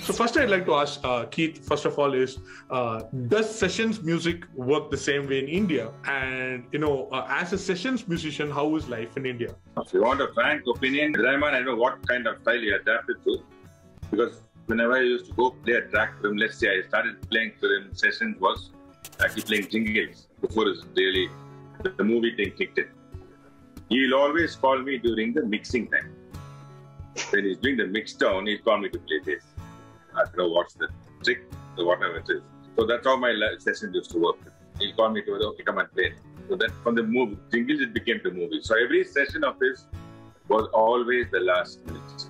So first, I'd like to ask Keith. First of all, is does sessions music work the same way in India? And as a sessions musician, how is life in India? If you want a frank opinion, Rahman, I don't know what kind of style he adapted to, because whenever I used to go play a track for him, let's say I started playing for him, sessions was actually playing jingles before the movie thing kicked in. He'll always call me during the mixing time. When he's doing the mix down, he'll call me to play this. I don't know what's the trick or whatever it is. So that's how my session used to work. He'll call me to, okay, come and play. So that from the movie, jingles, it became the movie. So every session of his was always the last minute.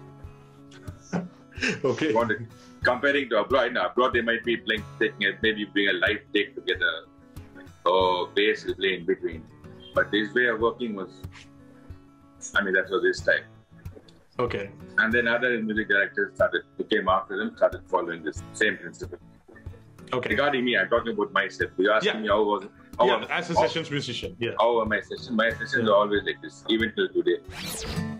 Okay. Comparing to abroad, abroad they might be playing, maybe bring a live take together, or bass will play in between. But his way of working was, that was his style. Okay. And then other music directors who came after him, started following this same principle. Okay. Regarding me, I'm talking about myself. You asking me how was it? As a sessions musician. Yeah. How were my sessions? My sessions are always like this, even till today.